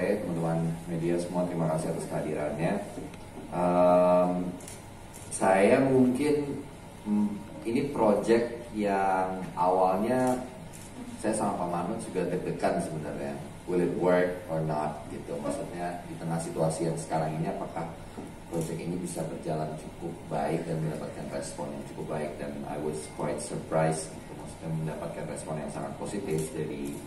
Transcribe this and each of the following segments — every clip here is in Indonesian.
sore teman-teman media semua, terima kasih atas kehadirannya. Saya mungkin ini project yang awalnya saya sama Pak Manoj juga deg-degan sebenarnya, will it work or not gitu. Maksudnya di tengah situasi yang sekarang ini apakah project ini bisa berjalan cukup baik dan mendapatkan respon yang cukup baik, dan I was quite surprised gitu. Maksudnya mendapatkan respon yang sangat positif dari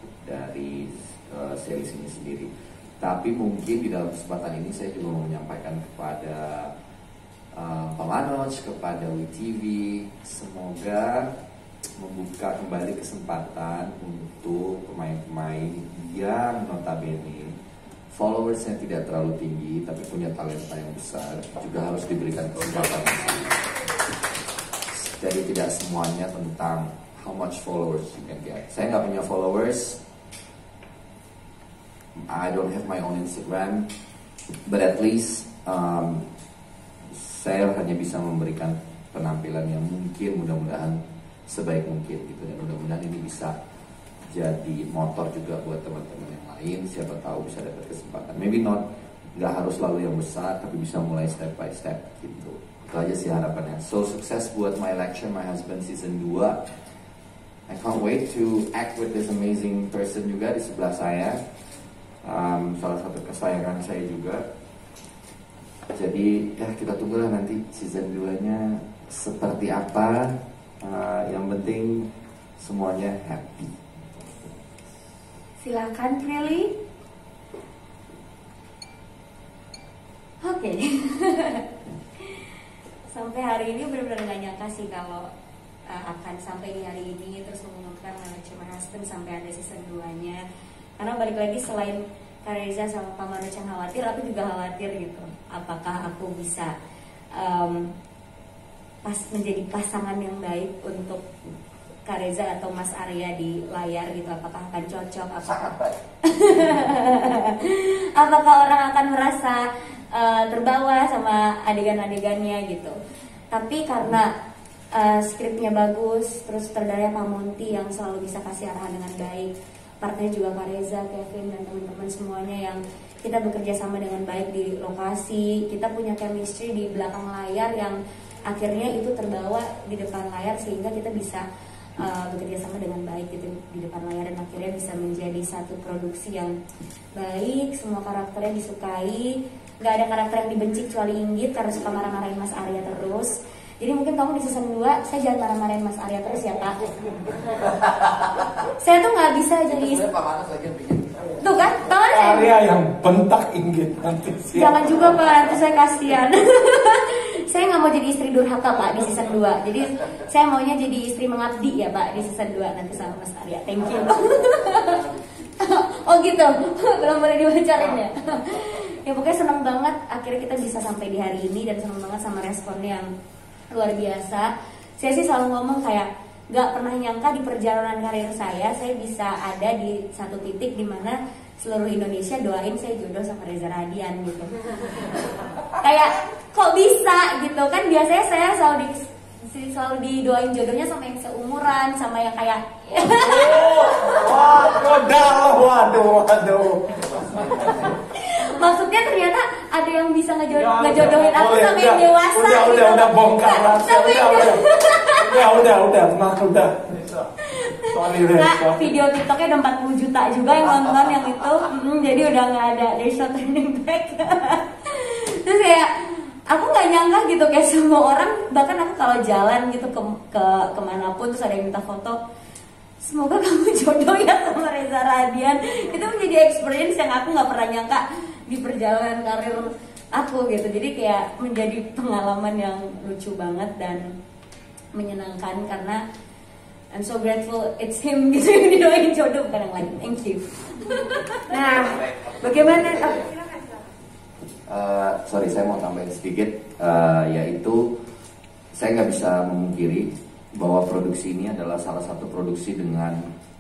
series ini sendiri. Tapi mungkin di dalam kesempatan ini saya juga mau menyampaikan kepada Pak Manoj, kepada WeTV, semoga membuka kembali kesempatan untuk pemain-pemain yang notabene followersnya tidak terlalu tinggi tapi punya talenta yang besar, juga harus diberikan kesempatan. Jadi tidak semuanya tentang how much followers you can get. Saya nggak punya followers, I don't have my own Instagram, but at least saya hanya bisa memberikan penampilan yang mungkin mudah-mudahan sebaik mungkin gitu, dan mudah-mudahan ini bisa jadi motor juga buat teman-teman yang lain. Siapa tahu bisa dapat kesempatan, maybe not, nggak harus selalu yang besar, tapi bisa mulai step by step gitu. Itu aja sih harapannya. So sukses buat My Election, My Husband season 2. I can't wait to act with this amazing person juga di sebelah saya. Salah satu kesayangan saya juga. Jadi ya kita tunggulah nanti season 2-nya seperti apa. Yang penting semuanya happy. Silakan Prilly. Oke. Sampai hari ini benar-benar gak nyangka sih kalau akan sampai di hari ini terus mengumumkan My Husband sampai ada season 2-nya. Karena balik lagi, selain Kak Reza sama Pak Manoj yang khawatir, aku juga khawatir gitu. Apakah aku bisa menjadi pasangan yang baik untuk Kak Reza atau Mas Arya di layar gitu. Apakah akan cocok? Apakah orang akan merasa terbawa sama adegan-adegannya gitu. Tapi karena skripnya bagus, terus sutradaranya Pak Monty yang selalu bisa kasih arahan dengan baik, partnernya juga Kak Reza, Kevin, dan teman-teman semuanya yang kita bekerja sama dengan baik di lokasi. Kita punya chemistry di belakang layar yang akhirnya itu terbawa di depan layar, sehingga kita bisa bekerja sama dengan baik gitu di depan layar, dan akhirnya bisa menjadi satu produksi yang baik. Semua karakternya disukai, nggak ada karakter yang dibenci kecuali Inggit karena suka marah-marahin Mas Arya terus. Jadi mungkin kamu di season 2 saya jangan marah-marahin Mas Arya terus ya Kak. Saya tuh nggak bisa jadi tuh kan, tahu Arya yang bentak Inggit nanti. Jangan juga Pak, nanti saya kasihan. Saya nggak mau jadi istri durhaka Pak di season 2. Jadi saya maunya jadi istri mengabdi ya Pak di season 2 nanti sama Mas Arya. Thank you. Oh gitu, belum boleh diwawancarin ya. Ya pokoknya seneng banget akhirnya kita bisa sampai di hari ini, dan seneng banget sama responnya yang luar biasa. Saya sih selalu ngomong kayak gak pernah nyangka di perjalanan karir saya bisa ada di satu titik dimana seluruh Indonesia doain saya jodoh sama Reza Radian gitu. Kayak kok bisa gitu kan, biasanya saya selalu didoain jodohnya sama yang seumuran, sama yang kayak waduh. Maksudnya ternyata ada yang bisa ngejodohin aku sama yang dewasa. Udah bongkar lah. Udah. Nah, video TikToknya udah 40 juta juga yang nonton yang itu. Jadi udah nggak ada, there's no turning back. Terus kayak aku nggak nyangka gitu, kayak semua orang, bahkan aku kalau jalan gitu ke kemanapun terus ada yang minta foto, semoga kamu jodoh ya sama Reza Radian. Itu menjadi experience yang aku nggak pernah nyangka di perjalanan karir aku gitu. Jadi kayak menjadi pengalaman yang lucu banget dan menyenangkan, karena I'm so grateful it's him gitu yang didoain jodoh, bukan yang lain. Thank you. Nah, bagaimana? Sorry, saya mau tambahin sedikit, yaitu saya nggak bisa memungkiri bahwa produksi ini adalah salah satu produksi dengan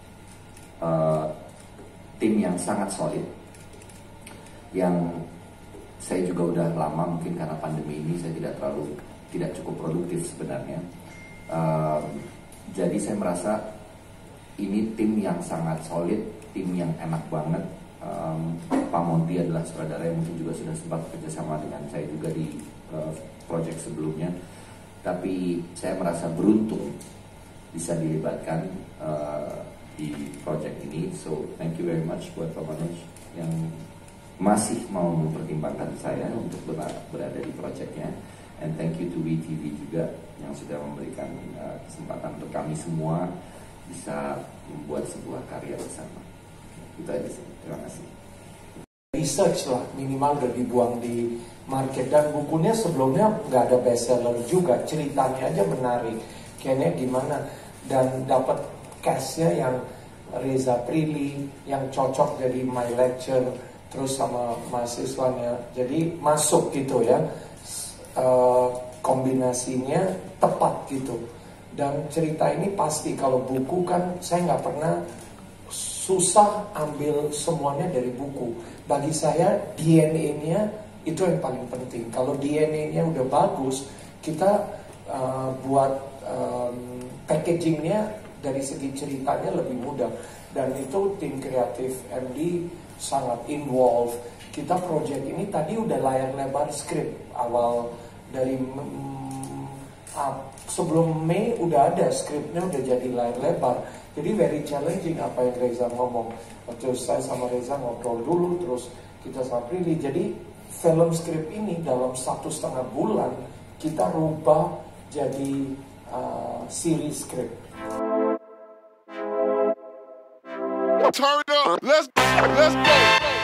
tim yang sangat solid, yang saya juga udah lama, mungkin karena pandemi ini saya tidak cukup produktif sebenarnya. Jadi saya merasa ini tim yang sangat solid, tim yang enak banget, Pak Monty adalah sutradara yang mungkin juga sudah sempat bekerjasama dengan saya juga di proyek sebelumnya. Tapi saya merasa beruntung bisa dilibatkan di proyek ini. So thank you very much buat Pak Manoj yang masih mau mempertimbangkan saya untuk berada di proyeknya. And thank you to WeTV juga yang sudah memberikan kesempatan untuk kami semua bisa membuat sebuah karya bersama. Itu aja sih. Terima kasih. Research lah minimal udah dibuang di market, dan bukunya sebelumnya nggak ada bestseller juga, ceritanya aja menarik kayaknya gimana, dan dapat castnya yang Reza Prilly yang cocok jadi my lecture terus sama mahasiswanya, jadi masuk gitu ya, kombinasinya tepat gitu. Dan cerita ini pasti kalau buku kan saya nggak pernah susah ambil semuanya dari buku. Bagi saya DNA-nya itu yang paling penting. Kalau DNA-nya udah bagus, kita buat packagingnya dari segi ceritanya lebih mudah. Dan itu tim kreatif MD sangat involved. Kita project ini tadi udah layar lebar skrip awal dari sebelum Mei udah ada skripnya, udah jadi layar lebar. Jadi very challenging apa yang Reza ngomong. Waktu saya sama Reza ngobrol dulu, terus kita sama Prilly. Jadi film skrip ini dalam 1,5 bulan kita rubah jadi series skrip. Turn up, let's go.